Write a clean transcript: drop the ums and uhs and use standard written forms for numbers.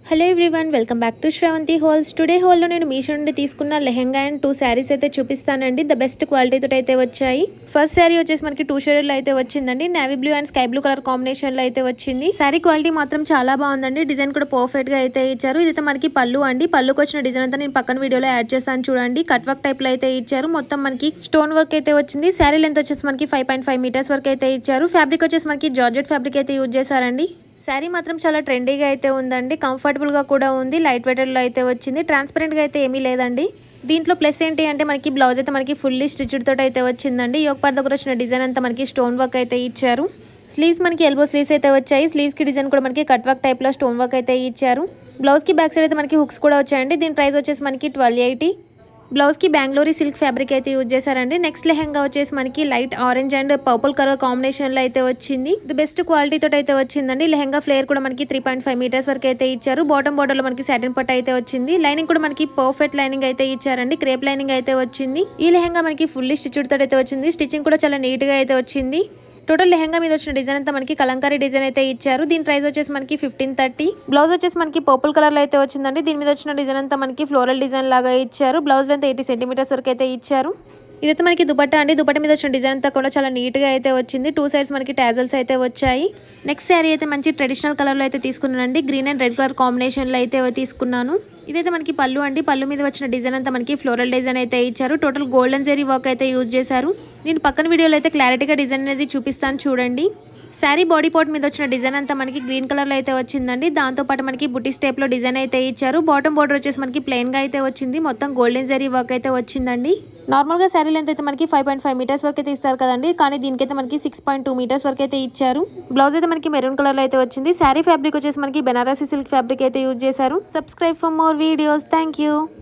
Hello everyone, welcome back to Sravanthi hauls. Today హోల్లో నేను మీషో నుండి తీసుకున్న లెహెంగా అండ్ 2 శారీస్ అయితే చూపిస్తానండి. ద బెస్ట్ క్వాలిటీతో అయితే వచ్చాయి. ఫస్ట్ శారీ వచ్చేసి మనకి 2 షేడ్లో అయితే వచ్చిందండి. Navy blue and sky blue colour కాంబినేషన్లో అయితే వచ్చింది. శారీ క్వాలిటీ మాత్రం చాలా బాగుందండి. డిజైన్ కూడా పర్ఫెక్ట్గా అయితే ఇచ్చారు. ఇదైతే మనకి పళ్ళు అండి. పళ్ళుకి వచ్చిన డిజైన్ అంతా నేను పక్కన వీడియోలో యాడ్ చేస్తాను చూడండి. కట్ వర్క్ టైప్లో అయితే ఇచ్చారు. మొత్తం మనకి స్టోన్ వర్క్ అయితే వచ్చింది. శారీ లెంత్ వచ్చేసి మనకి 5.5 మీటర్స్ వరకు అయితే ఇచ్చారు. ఫ్యాబ్రిక్ వచ్చేసి మనకి జార్జెట్ ఫ్యాబ్రిక్ అయితే యూజ్ చేశారండి. శారీ మాత్రం చాలా ట్రెండీగా అయితే ఉందండి. కంఫర్టబుల్గా కూడా ఉంది. లైట్ వెయిటెడ్లో అయితే వచ్చింది. ట్రాన్స్పరెంట్గా అయితే ఏమీ లేదండి. దీంట్లో ప్లస్ ఏంటి అంటే మనకి బ్లౌజ్ అయితే మనకి ఫుల్లీ స్టిచ్డ్ తోటి అయితే వచ్చిందండి. యోక్ పార్ట్ దగ్గర వచ్చిన డిజైన్ అంతా మనకి స్టోన్ వర్క్ అయితే ఇచ్చారు. స్లీవ్స్ మనకి ఎల్బో స్లీవ్స్ అయితే వచ్చాయి. స్లీవ్స్కి డిజైన్ కూడా మనకి కట్ వర్క్ టైప్లో స్టోన్ వర్క్ అయితే ఇచ్చారు. బ్లౌజ్కి బ్యాక్ సైడ్ అయితే మనకి హుక్స్ కూడా వచ్చాయండి. దీని ప్రైస్ వచ్చేసి మనకి 1280. బ్లౌజ్కి బెంగళూరు సిల్క్ ఫ్యాబ్రిక్ అయితే యూజ్ చేశారండి. నెక్స్ట్ లెహెంగా వచ్చేసి మనకి light orange and purple colour కాంబినేషన్లో అయితే వచ్చింది. ఇది బెస్ట్ క్వాలిటీతో అయితే వచ్చిందండి. లెహెంగా ఫ్లేర్ కూడా మనకి 3.5 మీటర్స్ వరకు అయితే ఇచ్చారు. బాటమ్ బోర్డర్లో మనకి సాటిన్ పట్టు అయితే వచ్చింది. లైనింగ్ కూడా మనకి పర్ఫెక్ట్ లైనింగ్ అయితే ఇచ్చారండి. క్రేప్ లైనింగ్ అయితే వచ్చింది. ఈ లెహెంగా మనకి ఫుల్లీ స్టిచ్డ్ తోటి అయితే వచ్చింది. స్టిచ్చింగ్ కూడా చాలా నీట్గా అయితే వచ్చింది. టోటల్ లెహెంగా మీద వచ్చిన డిజైన్ అంతా మనకి కలంకారీ డిజైన్ అయితే ఇచ్చారు. దీని ప్రైస్ వచ్చేసి మనకి 1530. బ్లౌజ్ వచ్చేసి మనకి పర్పుల్ కలర్ లో అయితే వచ్చిందండి. దీని మీద వచ్చిన డిజైన్ అంతా మనకి ఫ్లోరల్ డిజైన్ లాగా ఇచ్చారు. బ్లౌజ్ లెంత్ 80 సెంటీమీటర్స్ వరకు అయితే ఇచ్చారు. ఇదైతే మనకి దుపట్టా అండి. దుపట్టా మీద వచ్చిన డిజైన్ అంతా కూడా చాలా నీట్ గా అయితే వచ్చింది. 2 సైడ్స్ మనకి టాజల్స్ అయితే వచ్చాయి. నెక్స్ట్ శారీ అయితే మంచి ట్రెడిషనల్ కలర్ లో అయితే తీసుకున్నానండి. Green and red colour combination లో అయితే తీసుకున్నాను. ఇదైతే మనకి పళ్ళు అండి. పళ్ళు మీద వచ్చిన డిజైన్ అంతా మనకి ఫ్లోరల్ డిజైన్ అయితే ఇచ్చారు. టోటల్ గోల్డెన్ జరీ వర్క్ అయితే యూజ్ చేశారు. నేను పక్కన వీడియోలో అయితే క్లారిటీగా డిజైన్ అనేది చూపిస్తాను చూడండి. శారీ బాడీ పార్ట్ మీద వచ్చిన డిజైన్ అంతా మనకి గ్రీన్ కలర్ లో అయితే వచ్చిందండి. దాంతో పాటు మనకి బుటీ స్టెప్ లో డిజైన్ అయితే ఇచ్చారు. బాటమ్ బోర్డర్ వచ్చేసి మనకి ప్లెయిన్ గా అయితే వచ్చింది. మొత్తం గోల్డెన్ జరీ వర్క్ అయితే వచ్చిందండి. నార్మల్ గా శారీ లెంత్ అయితే మనకి 5.5 మీటర్స్ వరకు అయితే ఇస్తారు కదండి. కానీ దీనికైతే మనకి 6.2 మీటర్స్ వరకు అయితే ఇచ్చారు. బ్లౌజ్ అయితే మనకి మెరూన్ కలర్ లో అయితే వచ్చింది. శారీ ఫ్యాబ్రిక్ వచ్చేసి మనకి బెనారసీ సిల్క్ ఫ్యాబ్రిక్ అయితే యూజ్ చేశారు. Subscribe for more videos. Thank you.